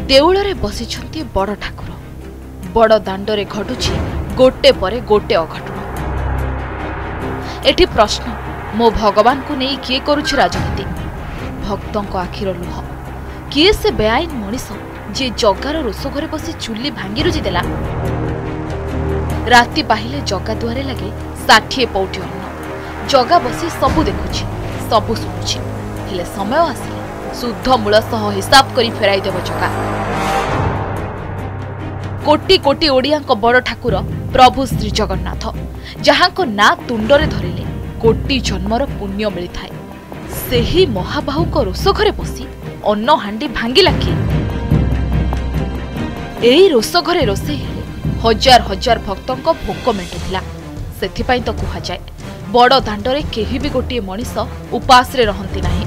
देउଳରେ बसिछन्ति बड़ ठाकुर बड़ दांडरे घटुछि गोटे परे गोटे अघटन। एठी प्रश्न मो भगवान को नहीं किए करुछि राजनीति भक्तों आखिर लुह किए से बेआईन मनीष जी जगार रोष घरे बसी चुली भांगी रुजी देला। राति पाहिले जगा दुआरे लगे 60 पौटी अन्न जगा बसी सबू देखुछि सबू शुणुछि हेले समय आसिले शुद्ध मूल सह हिसाब करी फेराई देव जगा। कोटी कोटी ओडिया बड़ ठाकुर प्रभु श्री जगन्नाथ जहां को ना तुंडरे धरिले कोटी जन्मर पुण्य मिलता है सेही महाबाहु को रोष घरे बसी अन्न हांडी भांगिला किए। एही रोष घरे रोषे हेले हजार हजार भक्तों भोक मेटुला सेथिपाई तो कह जाए बड़ दांडरे केही भी गोटे मनीष उपास रे रहंती नाही।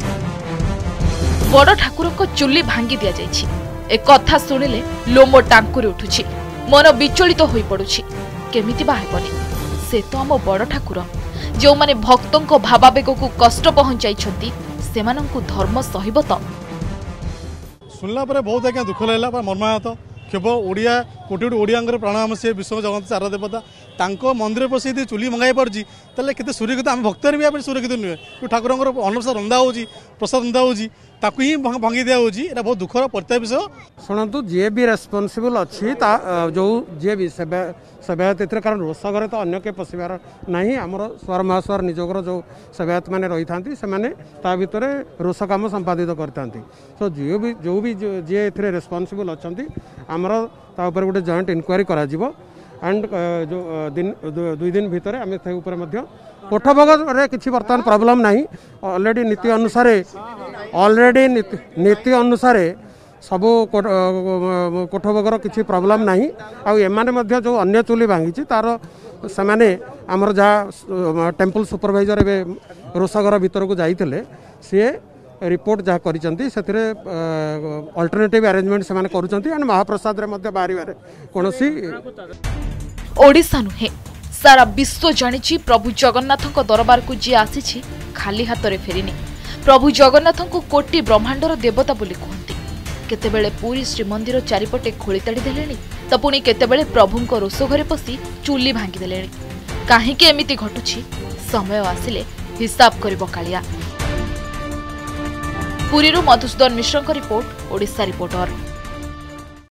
बड़ ठाकुर को चुली भांगी दिया जाइछि ए कथा सुनिले लोमो टांकुरी उठुछि मन विचलित होई पडुछि केमिति बा हेबनी से तो आम बड़ ठाकुर जो माने भक्तों को भावावेग को कष्ट पहुंचाई सेमानंकु धर्म सहिब तो सुनला पर बहुत आज्ञा दुख लगला मर्माहत केवल ओडिया कोटी कोटी ओडिया प्राणायाम से विश्व जगत चार देवता तांको मंदिर पशि यदि चुली मंगाई पार्टी तेल के सुरक्षित आम भक्त भी सुरक्षित नुहे ठाकुर अन्न रंधा हो प्रसाद रंधा हो ही भांगी दिया होता बहुत दुखर प्रत्याय विषय। शुणु जी भी रेस्पॉन्सिबल अच्छी जो जी भी सेवायत एथरे कारण रोष घरे तो अन्य के पशिबार नहीं आमर स्वर महास्वर निजोगर जो सेवायत मैंने रही था से भितर रोष कम संपादित करते सो जो भी जी ए रेस्पॉन्सिबल अच्छा आमर गोटे जॉइंट इनक्वारी करा एंड जो दिन 2 दिन भितर आम कोठभोग किसी बर्तमान प्रॉब्लम नहीं ऑलरेडी नीति अनुसार सबू कोठभोगर किसी प्रॉब्लम नहीं आने जो अन्य चुली भांगी तार से आमर जहाँ टेम्पल सुपरवाइजर ए रोषघर भीतर को जाइए सी रिपोर्ट जहाँ कर अल्टरनेटिव अरेंजमेंट से कर महाप्रसाद बाहर कौन ओडिशा नुहे सारा विश्व जानी प्रभु जगन्नाथ दरबार को जी आसी खाली हाथ में फेरिनी। प्रभु जगन्नाथ को कोटि ब्रह्मांडर देवता बोली कहती केतेबेले पूरी श्रीमंदिर चारिपटे खोलीताड़ी देलेनी तो पुणी केतेबेले प्रभुंक रोष घरे पशि चुली भांगी देलेनी काहेकि एमिति घटुछि समय आसिले हिसाब करिबो कालिया। पुरीरू मधुसूदन मिश्रଙ୍କ रिपोर्ट ओडिशा रिपोर्टर।